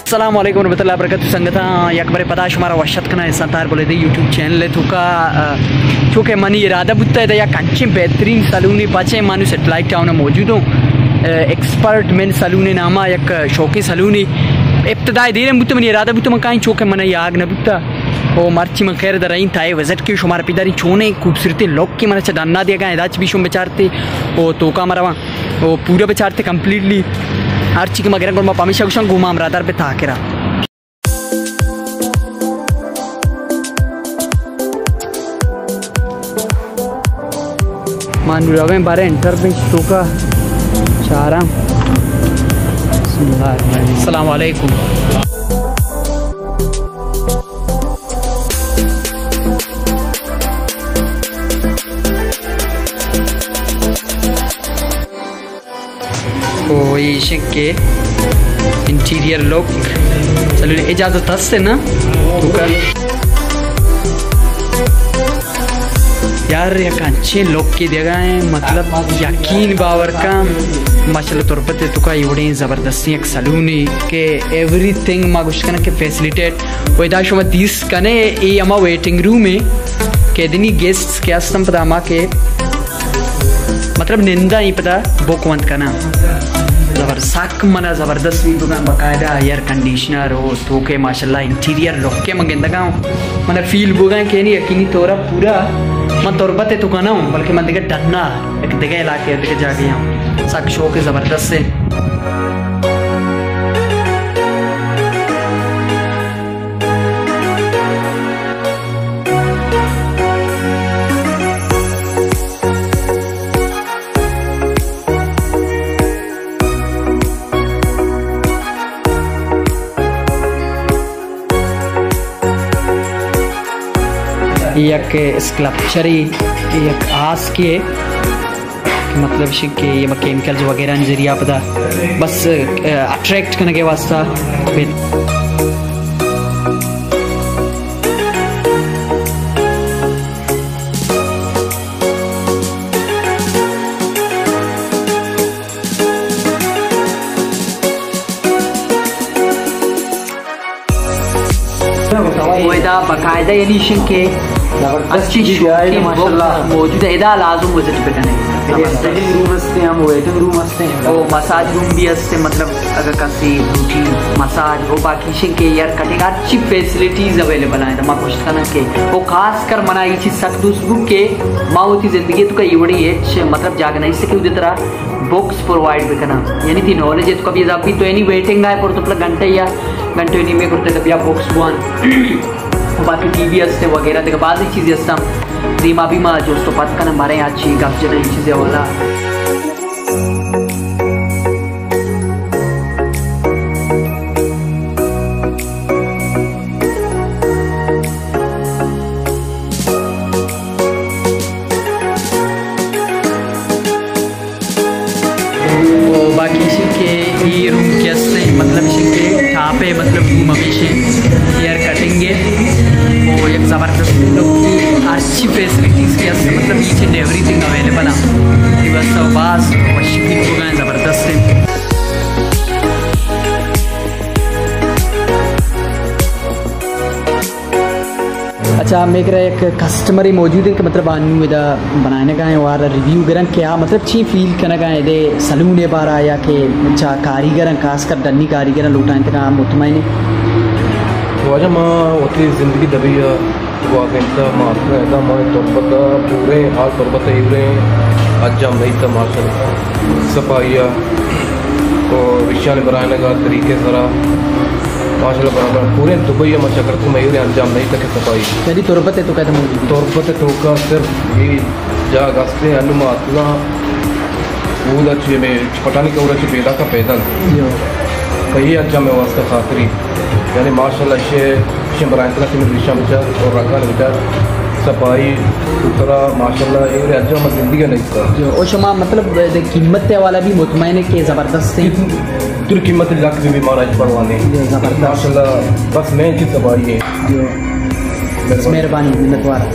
अस्सलाम वालेकुम रहमतुल्लाहि व बरकातहू संगता यकबर पदा शुमारा वशत कना संतार बोले दे यूट्यूब चैनल तुका चूँकि मनी इरादा बुत्ता है या कंचे बेहतरीन सलूनी बचे मानु सेटेलाइट टाउन मौजूद हूँ एक्सपर्ट मेन सलूनी नामा यक शौकी सलूनी इब्तदाई देर बुत्ता मनी इरादा बुत्ता मकाई चूँकि मन याग न बुत्ता ओ मर्ची में खैर दराई थाए विजिट की शुमार पिदारी छोने खूबसूरती लोग की मन चढ़ना दिया गया दाच भी शुम बेचारते ओ तोका मरवा ओ पूरा बेचारते कम्प्लीटली हर चीज़ मगर को पमिशा कुछ घुमा रादार पे था केरा मानू रवे बारे एंटर पे तोका चारा अस्सलाम वालेकुम के इंटीरियर लुक चलो इजाजत हंसते ना तो कर यार ये अच्छे लोग की जगह है मतलब यकीन बावर का माशाल्लाह तौर पर तो का इवड़े ज़बरदस्ती एक सलूनी के एवरीथिंग मागुश करना के फैसिलिटेट वो इधर शुमा 30 कने ये अमा वेटिंग रूम में के दिनी गेस्ट्स के अस्तम पता अमा के मतलब निंदा ही पता बोकवंत करना साक मना ज़बरदस्त भी दुकान बाकायदा एयर कंडीशनर हो तो के माशाल्लाह इंटीरियर लोग के मंगेंदा गाँव मन फील बुगा के नहीं यकीनी तोरा पूरा मन तोरबते तो का ना हूँ बल्कि मन देखे डरना एक जगह इलाके देखे जाके यहाँ साक शो के ज़बरदस्त से एक स्कल्पचर एक आस के मतलब कि ये केमिकल्स वगैरह जरिया पता बस अट्रैक्ट करने के वास्ता बाकायदा यानी के अच्छी माशाल्लाह मौजूद है इधर लाजुम विजिट पे करने स्टडी रूम हस्ते हम वेटिंग रूम हस्ते हैं वो मसाज रूम भी हस्ते मतलब अगर कसी ब्यूटी मसाज वो बाकी शिंग के यार कटिंग अच्छी फैसिलिटीज अवेलेबल हैं तमाम कुछ करना के वो खास कर मना ये चीज सख्त उस बुक के माओती जिंदगी तो कई बड़ी है मतलब जागना इससे क्यों उस तरह बुक्स प्रोवाइड भी करना यानी थी नॉलेज है तो कभी अभी तो एनी वेटिंग है पर तो घंटे या घंटे नहीं में करते कभी आप बुक्स वन बाकी टीवी असते वगैरह देखा बाज़ चीज़ें असता रीमा बीमा जो तो पता करना हमारे यहाँ अच्छी गप जगह चीज़ें वाला बाकी इसी के ये रूम के असते मतलब इसी के छापे मतलब रूम हमेशा हेयर कटिंग है वो एक ज़बरदस्त लोग की अच्छी फैसिलिटीज़ की मतलब ईच एंड एवरीथिंग अवेलेबल है बस बास मशीन हो गए ज़बरदस्त है अच्छा मेरे एक कस्टमर ही मौजूद है कि मतलब आनू इधर बनाने का है वार रिव्यू करें क्या मतलब ची फील करने का है दे सलून बार आया कि अच्छा कारीगर खास कर डन्नी कारीगर लुटाएं तक मुतमईन वाजा माँ होती ज़िंदगी दबी वाकता माता माँ तोरबता पूरे हाल तोरबता इवरे अज्जा नहीं था माशा सफाइया और विषयान बनाने का तरीके जरा माशाल्लाह बराबर पूरे दुबई में चक्कर को मयूर अंजाम नहीं तक सफाई यदि तोरबते तो कहते हैं तोरबते तो का सिर्फ ये जा गस्ते अनुमातला वो अच्छे में पटानी का उरच पैदा का पैदल कहीं अंजाम में वास्ते खातरी यानी माशाल्लाह शे बराइतला के में विषय विचार और रखा विचार सफाई उतरा माशाल्लाह ये अंजाम में जिंदगी नहीं था जो और शमा मतलब कीमत वाला भी मुतमईन के ज़बरदस्त है तुर कीमत लाख भी महाराज परवाने माशाल्लाह बस मैं की सफाई है मेहरबानी मिन्नतवार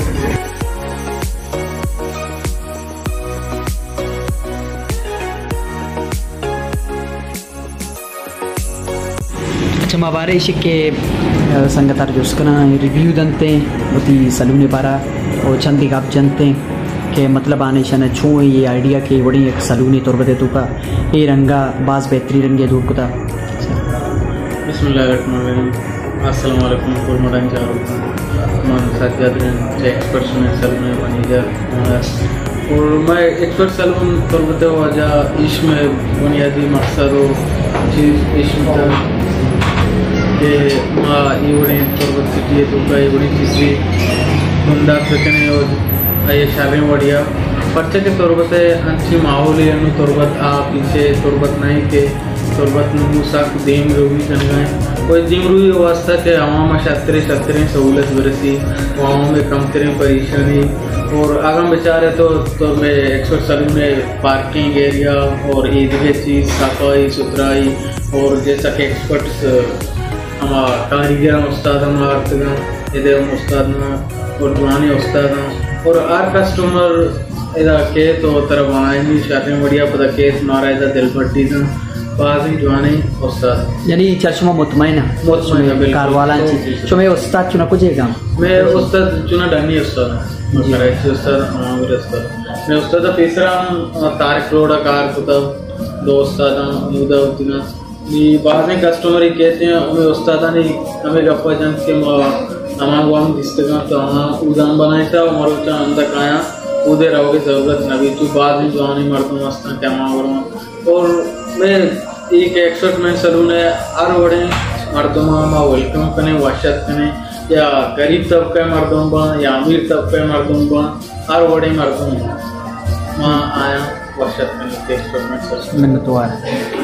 अच्छा माबारे के संगतार जोस्कना रिव्यू दंते होती सलूने पारा और चंदी गाप जनते के मतलब आने शना छो ये आइडिया के बड़ी एक सलूनी तौर पर देतु का ये रंगा बाज बेहतरी रंगे दूर कुता बिस्मिल्लाहिर्रहमानिर्रहीम अस्सलाम वालेकुम कुरमडान चारो मन सज्जाद रे एक्सपर्ट में सलूने बनी जा और मैं एक्सपर्ट सलून तौर पर वजह इसमें बुनियादी मकसद हो चीज़ इसमें के माँ इवड़े तौर पर सिटी है तो का इवड़ी चीज़ी बंदा सकने और ये शादी बढ़िया पर्चे के तौरबत अच्छी माहौल है तौरबत आ पीछे तौरबत नहीं के तौरबत मुसाक देम रोगी जनगाएं कोई जिम रुई वास्ता के आवाम शतरे सहूलत बरसी आवाम में कम करें परेशानी और आगम बेचारे तो मैं एक्सपर्ट सलून में पार्किंग एरिया और ईदगे चीज़ सफाई सुथराई और जैसा कि एक्सपर्ट्स हमारा कारीगर उस्ताद हमारा इधर उस्ताद और जुआनी उस्ताद और आर कस्टमर इधर के तो तरफ बनाएंगे शादी बढ़िया पता केस मारा इधर दिल पट्टी था बाजी जुआनी उस्ताद यानी चर्चमा मुतमईन कारवाला चुमे उस्ताद चुना कुजेगा मैं उस्ताद चुना डनी उस्ताद कराची उस्ताद हमारे उस्ताद मैं उस्ताद तीसरा तारिक रोड़ा कार कुता दो उस्ताद मुदा उतना ये बाद में कस्टमर ही कहते हैं हमें उस्ताद ने हमें गप्पा जन के हमारा वाम जिसका तो हम उदान बनाए था और उतना अंदर आया उधर रहोगे ज़रूरत नबी तो बाद में जवानी मर्दों मस्ता क्या मांग और मैं एक एक्सपर्ट में सलून है हर बड़े मर्दों में वेलकम करने वाशत करने या गरीब तबके मर्दों बा या अमीर तबके मर्दों बा हर बड़े मर्दों माँ आया वाशत करने के एक्सपर्ट में सलून मिन्नत वाला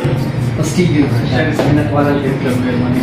मिन्नत वाला लेकर मेहरबानी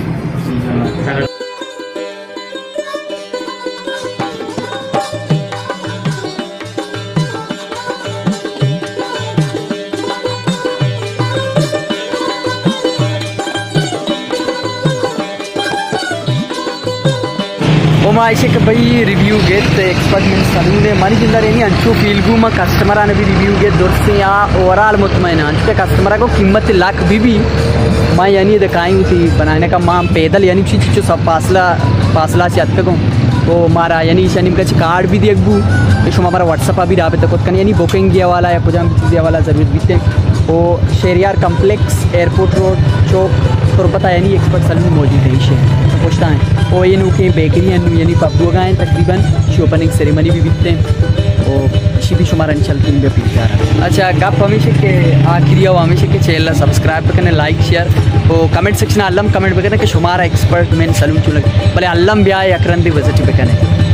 माइशे के भाई रिव्यू गेट एक्सपर्ट में सलून है मानी जिंदा रहनी अंचू फील गु में कस्टमर ने भी रिव्यू गेट दूर से यहाँ ओवरऑल मुतमईन अंचू के कस्टमर को कीमत लाख भी माँ यानी दिखाई थी बनाने का माँ पैदल यानी चीज़ सब फासला से अत को वो मारा यानी शनिम का कार्ड भी देखबू इसमें हमारा व्हाट्सअप भी रहा तक यानी बुकिंग दिया वाला या कुछ दिया वाला जरूरत भी थे वो शेरियार कम्प्लेक्स एयरपोर्ट रोड चौक तो पता यानी एक्सपर्ट सलून मौजूद है इसे पूछता है वो ये नु के बेकरी यानी पब्बू गाएँ तकरीबन ओपनिंग सेरेमनी भी बीतते हैं और इसी भी शुमार चलती है पीछे आ रहा अच्छा गप हमेशा के आखिरी आओ हमेशा के चैनल सब्सक्राइब करने लाइक शेयर और कमेंट सेक्शन अल्लम कमेंट पे करना कि शुमार एक्सपर्ट मेन सलून चुन भले अल्लम ब्याह अकरंदी वजह पे करने